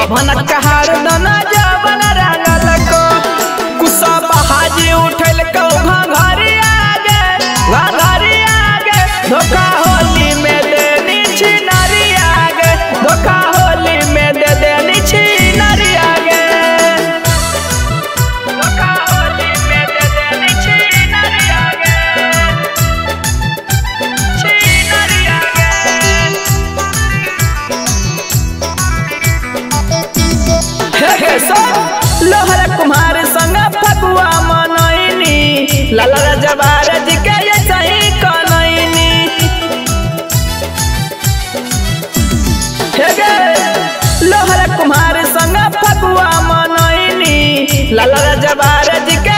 बभन कहार दना जवन रंगल को कुसा बहाजी उठल को घंघरी आगे धोखा होली में देनी छिनारी आगे धोखा होली में दे देनी छिनारी आगे धोखा होली में दे देनी छिनारी आगे छिनारी आगे हे लोहर कुमार संग फगुआ मनैनी लाला जवार जी के ये सही कनैनी हे लोहर कुमार संग फगुआ मनैनी लाला जवार जी के